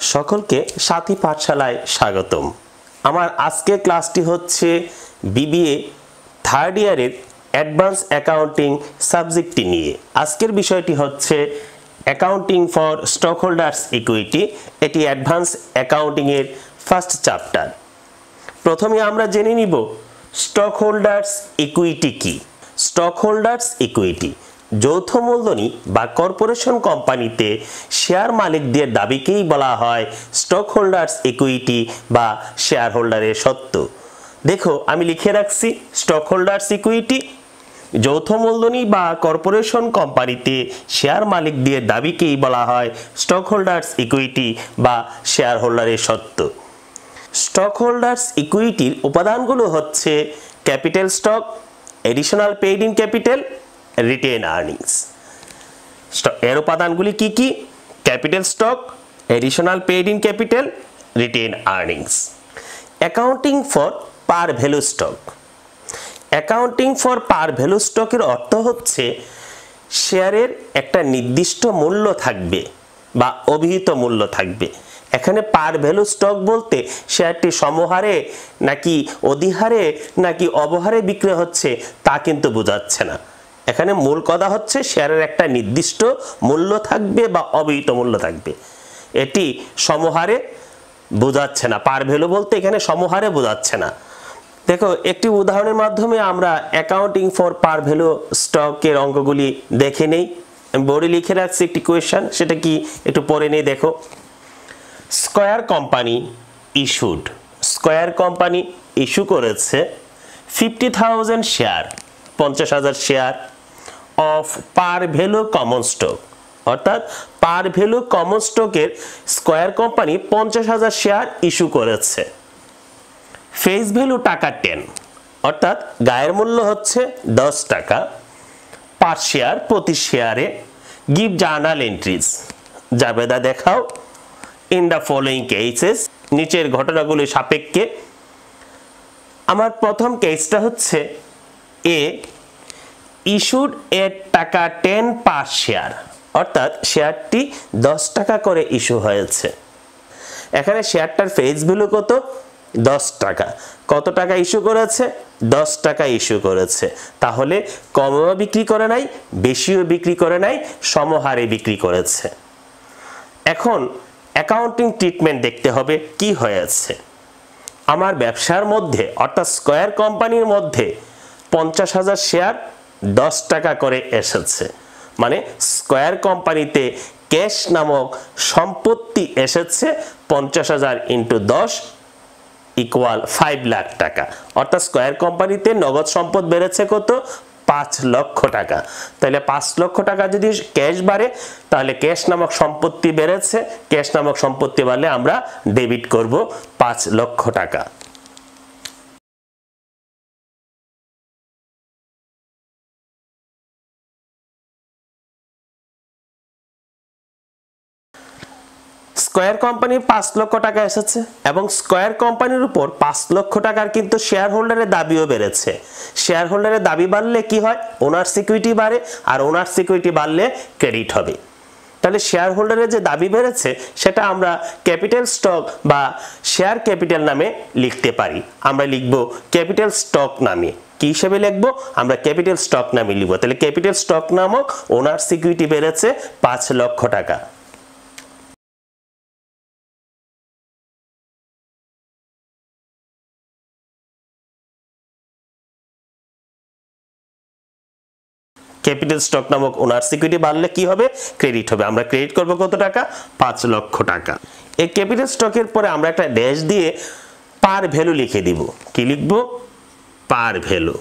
সকলকে সাথী পাঠশালায় স্বাগতম। আমার আজকের ক্লাসটি হচ্ছে বিবিএ থার্ড ইয়ারের অ্যাডভান্স অ্যাকাউন্টিং সাবজেক্টটি নিয়ে। আজকের বিষয়টি হচ্ছে accounting for stock holders equity. এটি অ্যাডভান্স অ্যাকাউন্টিংয়ের ফার্স্ট চ্যাপ্টার। প্রথমে আমরা জেনে নিব স্টক হোল্ডার্স ইকুইটি কি। স্টক হোল্ডার্স ইকুইটি যৌথ মূলধনী বা কর্পোরেশন কোম্পানিতে শেয়ার মালিকদের দাবিকেই বলা হয় স্টক হোল্ডার্স ইকুইটি বা শেয়ার হোল্ডারের সত্ত্ব। দেখো আমি লিখে রাখছি, স্টক হোল্ডার্স ইকুইটি যৌথ মূলধনী বা কর্পোরেশন কোম্পানিতে শেয়ার মালিকদের দাবিকেই বলা হয় স্টক হোল্ডার্স ইকুইটি বা শেয়ার হোল্ডারের সত্ত্ব। স্টক হোল্ডার্স ইকুইটির উপাদানগুলো হচ্ছে capital stock, additional paid in capital, retained earnings. এর উপাদানগুলি কি কি? Capital stock, additional paid in capital, retained earnings. Accounting for par value stock. Accounting for par value স্টকের অর্থ হচ্ছে শেয়ারের একটা নির্দিষ্ট মূল্য থাকবে বা অভিহিত মূল্য থাকবে। এখানে পার ভ্যালু স্টক বলতে শেয়ারটি সমহারে নাকি অধিহারে নাকি অবহারে বিক্রি হচ্ছে তা কিন্তু বোঝাচ্ছে না। এখানে মূল কথা হচ্ছে শেয়ারের একটা নির্দিষ্ট মূল্য থাকবে বা অভিহিত মূল্য থাকবে। এটি সমহারে বোঝাচ্ছে না। পার ভ্যালু বলতে এখানে সমহারে বোঝাচ্ছে না। দেখো একটি উদাহরণের মাধ্যমে আমরা অ্যাকাউন্টিং ফর পার ভ্যালু স্টকের অঙ্কগুলি দেখে নেই। আমি বোর্ডে লিখে রাখছি একটি কোয়েশ্চেন, সেটা কি একটু পড়ে নেই। দেখো, square company issued, square company issue করেছে 50,000 share, 50,000 share of par value common stock. অর্থাৎ পার ভ্যালু কমন স্টকের স্কয়ার কোম্পানি 50,000 শেয়ার ইস্যু করেছে। ফেস ভ্যালু টাকা 10, অর্থাৎ গায়ের মূল্য হচ্ছে 10 টাকা পার শেয়ার, প্রতি শেয়ারে। গিভ জার্নাল এন্ট্রিজ, জাবেদা দেখাও ইন দ্য ফলোইং কেসেস, নিচের ঘটনাগুলি সাপেক্ষে। আমার প্রথম কেসটা হচ্ছে এ, ইস্যুড এর টাকা 10 পার শেয়ার, অর্থাৎ শেয়ারটি 10 টাকা করে ইস্যু হয়েছে। এখানে শেয়ারটার ফেস ভ্যালু কত? 10 টাকা। কত টাকা ইস্যু করেছে? 10 টাকা ইস্যু করেছে। তাহলে কমও বিক্রি করে নাই, বেশিও বিক্রি করে নাই, সমহারে বিক্রি করেছে। এখন অ্যাকাউন্টিং ট্রিটমেন্ট দেখতে হবে কি হয়েছে। আমার ব্যবসার মধ্যে অর্থাৎ স্কয়ার কোম্পানির মধ্যে 50,000 শেয়ার 10 টাকা করে এসেছে। মানে স্কয়ার কোম্পানিতে ক্যাশ নামক সম্পত্তি এসেছে 50,000 ইন্টু 10 ইকুয়াল 5 লাখ টাকা। অর্থাৎ স্কয়ার কোম্পানিতে নগদ সম্পদ বেড়েছে কত? 5 লক্ষ টাকা। তাহলে 5 লক্ষ টাকা যদি ক্যাশ বাড়ে তাহলে ক্যাশ নামক সম্পত্তি বেড়েছে। ক্যাশ নামক সম্পত্তি বাড়লে আমরা ডেবিট করব 5 লক্ষ টাকা। স্কয়ার কোম্পানির 5 লক্ষ টাকা এসেছে এবং স্কয়ার কোম্পানির উপর 5 লক্ষ টাকার কিন্তু শেয়ার হোল্ডারের দাবিও বেড়েছে। শেয়ার হোল্ডারের দাবি বাড়লে কি হয়? ওনার সিকিউরিটি বাড়ে, আর ওনার সিকিউরিটি বাড়লে ক্রেডিট হবে। তাহলে শেয়ার হোল্ডারের যে দাবি বেড়েছে সেটা আমরা ক্যাপিটাল স্টক বা শেয়ার ক্যাপিটাল নামে লিখতে পারি। আমরা লিখব ক্যাপিটাল স্টক নামে। কি হিসেবে লিখব? আমরা ক্যাপিটাল স্টক নামে লিখব। তাহলে ক্যাপিটাল স্টক নামক ওনার সিকিউরিটি বেড়েছে 5 লক্ষ টাকা। ক্যাপিটাল স্টক নামক ওনার সিকিউরিটি বাড়লে কি হবে? ক্রেডিট হবে। আমরা ক্রেডিট করব কত টাকা? 5 লক্ষ টাকা। এই ক্যাপিটাল স্টকের পরে আমরা একটা ড্যাশ দিয়ে পার ভ্যালু লিখে দিব। কি লিখব? Par value.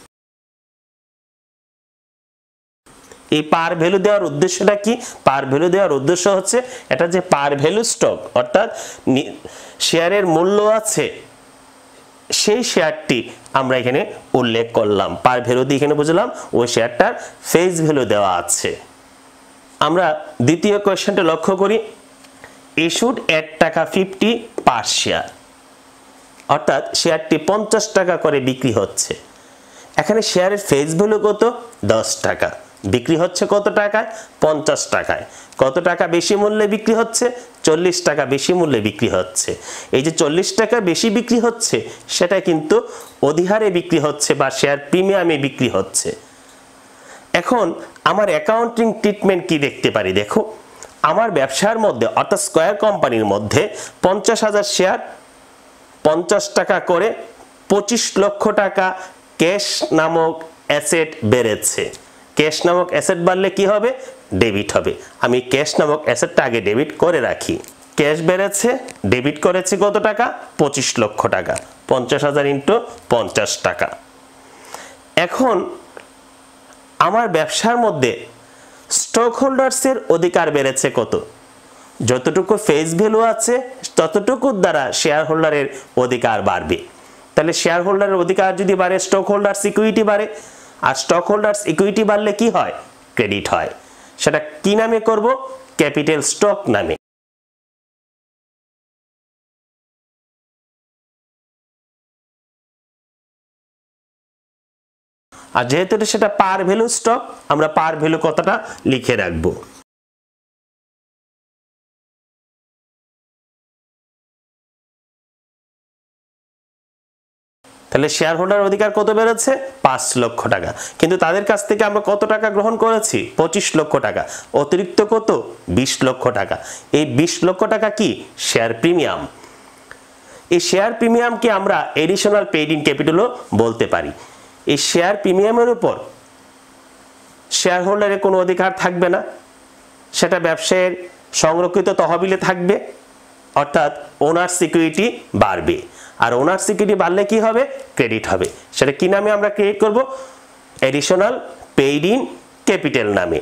এই পার ভ্যালু দেওয়ার উদ্দেশ্যটা কি? পার ভ্যালু দেওয়ার উদ্দেশ্য হচ্ছে এটা যে পার ভ্যালু স্টক, অর্থাৎ শেয়ারের মূল্য আছে সেই শেয়ারটি আমরা এখানে উল্লেখ করলাম। পার ভ্যালু দিয়ে এখানে বুঝলাম ওই শেয়ারটার ফেস ভ্যালু দেওয়া আছে। আমরা দ্বিতীয় কোয়েশ্চেনটা লক্ষ্য করি। ইস্যুড এট টাকা 50 পার শেয়ার, অর্থাৎ শেয়ারটি 50 টাকা করে বিক্রি হচ্ছে। এখানে শেয়ারের ফেস ভ্যালু কত? 10 টাকা। বিক্রি হচ্ছে কত টাকায়? 50 টাকায়। কত টাকা বেশি মূল্যে বিক্রি হচ্ছে? 40 টাকা বেশি মূল্যে বিক্রি হচ্ছে। এই যে 40 টাকা বেশি বিক্রি হচ্ছে সেটা কিন্তু অধিহারে বিক্রি হচ্ছে বা শেয়ার প্রিমিয়ামে বিক্রি হচ্ছে। এখন আমার অ্যাকাউন্টিং ট্রিটমেন্ট কি দেখতে পারি? দেখো, আমার ব্যবসার মধ্যে অর্থাৎ স্কয়ার কোম্পানির মধ্যে 50,000 শেয়ার 50 টাকা করে 25 লক্ষ টাকা ক্যাশ নামক অ্যাসেট বেড়েছে। ক্যাশ নামক অ্যাসেট বাড়লে কি হবে? ডেবিট হবে। আমি ক্যাশ নামক অ্যাসেটটা আগে ডেবিট করে রাখি। ক্যাশ বেড়েছে, ডেবিট করেছি কত টাকা? 25 লক্ষ টাকা। 50,000 ইন্টু 50 টাকা। এখন আমার ব্যবসার মধ্যে স্টক হোল্ডার্সের অধিকার বেড়েছে কত? যতটুকু ফেস ভ্যালু আছে ততটুকুর দ্বারা শেয়ার হোল্ডারের অধিকার বাড়বে। তাহলে শেয়ার হোল্ডারের অধিকার যদি বাড়ে, স্টক হোল্ডার্স ইকুইটি বাড়ে। আর স্টক হোল্ডার্স ইকুইটি বাড়লে কি হয়? ক্রেডিট হয়। সেটা কি নামে করব? ক্যাপিটাল স্টক নামে। আর যেহেতু সেটা পার ভ্যালু স্টক, আমরা পার ভ্যালু কথাটা লিখে রাখবো। তাহলে শেয়ার হোল্ডার অধিকার কত বেড়েছে? 5 লক্ষ টাকা। কিন্তু তাদের কাছ থেকে আমরা কত টাকা গ্রহণ করেছি? 25 লক্ষ টাকা। অতিরিক্ত কত? 20 লক্ষ টাকা। এই 20 লক্ষ টাকা কি? Share premium. এই শেয়ার প্রিমিয়ামকে আমরা এডিশনাল পেইড ইন ক্যাপিটালও বলতে পারি। এই শেয়ার প্রিমিয়ামের উপর শেয়ার হোল্ডারের কোনো অধিকার থাকবে না, সেটা ব্যবসায়ের সংরক্ষিত তহবিলে থাকবে, অর্থাৎ ওনার সিকিউরিটি বাড়বে। আর ওনার সিকিউরিটি বাড়লে কি হবে? ক্রেডিট হবে। সেটা কি নামে আমরা ক্রিয়েট করব? এডিশনাল পেইড ইন ক্যাপিটাল নামে।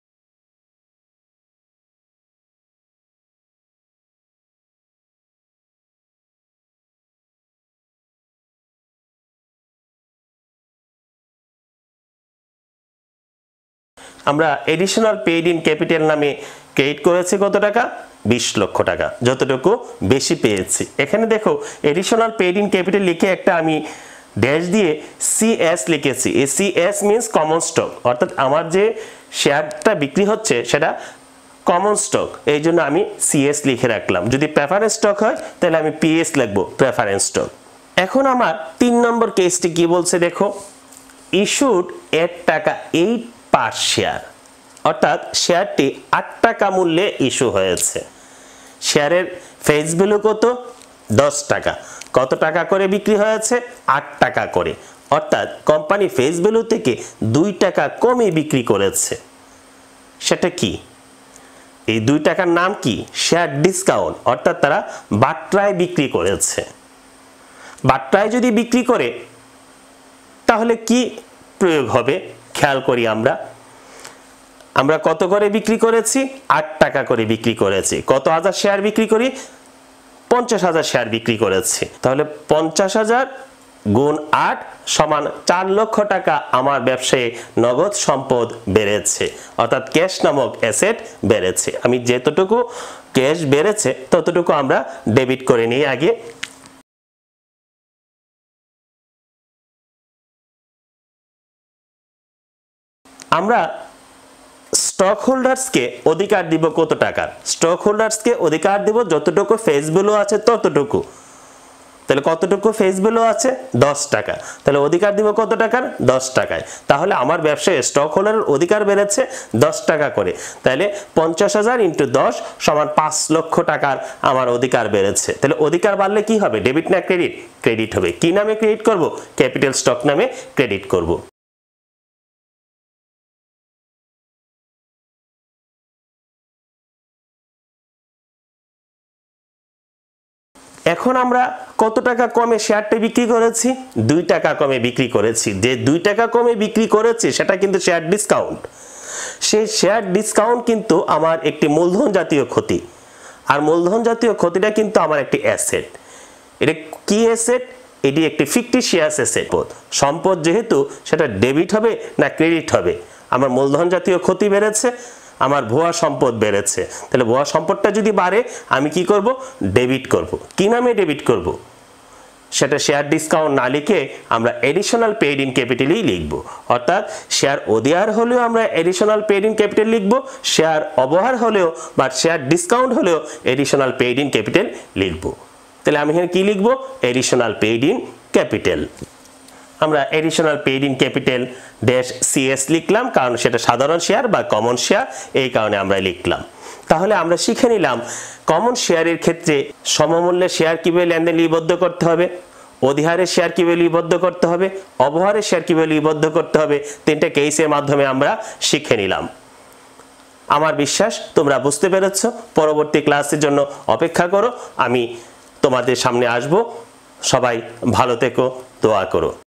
আমরা এডিশনাল পেইড ইন ক্যাপিটাল নামে ক্রেডিট করেছি কত টাকা? 20 লক্ষ টাকা। যতটুকু বেশি পেয়েছি। এখানে দেখো, এডিশনাল পেইড ইন ক্যাপিটাল লিখে একটা আমি ড্যাশ দিয়ে সিএস লিখেছি। এই সিএস মিন্স কমন স্টক, অর্থাৎ আমার যে শেয়ারটা বিক্রি হচ্ছে সেটা কমন স্টক, এই জন্য আমি সিএস লিখে রাখলাম। যদি প্রেফারেন্স স্টক হয় তাহলে আমি পিএস লিখবো, প্রেফারেন্স স্টক। এখন আমার 3 নম্বর কেসটি কি বলছে দেখো, ইস্যুড 8 টাকা 8 পার শেয়ার, অর্থাৎ শেয়ারটি 8 টাকা মূল্যে ইস্যু হয়েছে। শেয়ারের ফেস ভ্যালু কত? 10 টাকা। কত টাকা করে বিক্রি হয়েছে? 8 টাকা করে। অর্থাৎ কোম্পানি ফেস ভ্যালু থেকে 2 টাকা কমে বিক্রি করেছে। সেটা কি? এই 2 টাকার নাম কি? শেয়ার ডিসকাউন্ট, অর্থাৎ তারা বাট্রায় বিক্রি করেছে। বাট্রায় যদি বিক্রি করে তাহলে কি প্রয়োগ হবে? খেয়াল করি আমরা কত করে বিক্রি করেছি? 8 টাকা করে বিক্রি করেছি। কত হাজার শেয়ার বিক্রি করি? 50,000 শেয়ার বিক্রি করেছি। তাহলে 50,000 গুণ 8 সমান 4 লক্ষ টাকা আমার ব্যবসায়ে নগদ সম্পদ বেড়েছে, অর্থাৎ ক্যাশ নামক অ্যাসেট বেড়েছে। আমি যতটুকু ক্যাশ বেড়েছে ততটুকু আমরা ডেবিট করে নিই আগে। আমরা স্টক হোল্ডার্সকে অধিকার দিব কত টাকার? স্টক হোল্ডার্সকে অধিকার দিব যতটুকু ফেস ভ্যালু আছে ততটুকু। তাহলে কতটুকু ফেস ভ্যালু আছে? 10 টাকা। তাহলে অধিকার দিব কত টাকার? 10 টাকায়। তাহলে আমার ব্যবসায় স্টক হোল্ডারের অধিকার বেড়েছে 10 টাকা করে। তাহলে 50,000 ইন্টু 10 সমান 5 লক্ষ টাকার আমার অধিকার বেড়েছে। তাহলে অধিকার বাড়লে কি হবে? ডেবিট না ক্রেডিট? ক্রেডিট হবে। কি নামে ক্রেডিট করব? ক্যাপিটাল স্টক নামে ক্রেডিট করব। এখন আমরা কত টাকা কমে শেয়ারটা বিক্রি করেছি? 2 টাকা কমে বিক্রি করেছি। যে 2 টাকা কমে বিক্রি করেছি সেটা কিন্তু শেয়ার ডিসকাউন্ট। সেই শেয়ার ডিসকাউন্ট কিন্তু আমার একটি মূলধন জাতীয় ক্ষতি। আর মূলধন জাতীয় ক্ষতিটা কিন্তু আমার একটি অ্যাসেট। এটা কি অ্যাসেট? এটি একটি ফিকটিশিয়াস অ্যাসেট। সম্পদ যেহেতু সেটা ডেবিট হবে না ক্রেডিট হবে? আমার মূলধন জাতীয় ক্ষতি বেড়েছে, আমার ভুয়া সম্পদ বেড়েছে। তাহলে ভুয়া সম্পদটা যদি বাড়ে আমি কি করব? ডেবিট করব। কি নামে ডেবিট করব? সেটা শেয়ার ডিসকাউন্ট না লিখে আমরা এডিশনাল পেইড ইন ক্যাপিটালই লিখব। অর্থাৎ শেয়ার অধিহার হলেও আমরা এডিশনাল পেইড ইন ক্যাপিটাল লিখব, শেয়ার অবহার হলেও বা শেয়ার ডিসকাউন্ট হলেও এডিশনাল পেইড ইন ক্যাপিটাল লিখব। তাহলে আমি এখানে কি লিখব? Additional paid in capital. আমরা additional paid in capital dash CS লিখলাম, কারণ সেটা সাধারণ শেয়ার বা কমন শেয়ার, এই কারণে আমরা লিখলাম। তাহলে আমরা শিখে নিলাম কমন শেয়ারের ক্ষেত্রে সমমূল্যের শেয়ার কিভাবে লেনদেন লিপিবদ্ধ করতে হবে, অধিহারের শেয়ার কিভাবে লিপিবদ্ধ করতে হবে, অবহারের শেয়ার কিভাবে লিপিবদ্ধ করতে হবে, তিনটা কেসের মাধ্যমে আমরা শিখে নিলাম। আমার বিশ্বাস তোমরা বুঝতে পেরেছ। পরবর্তী ক্লাসের জন্য অপেক্ষা করো, আমি তোমাদের সামনে আসব। সবাই ভালো থেকো, দোয়া করো।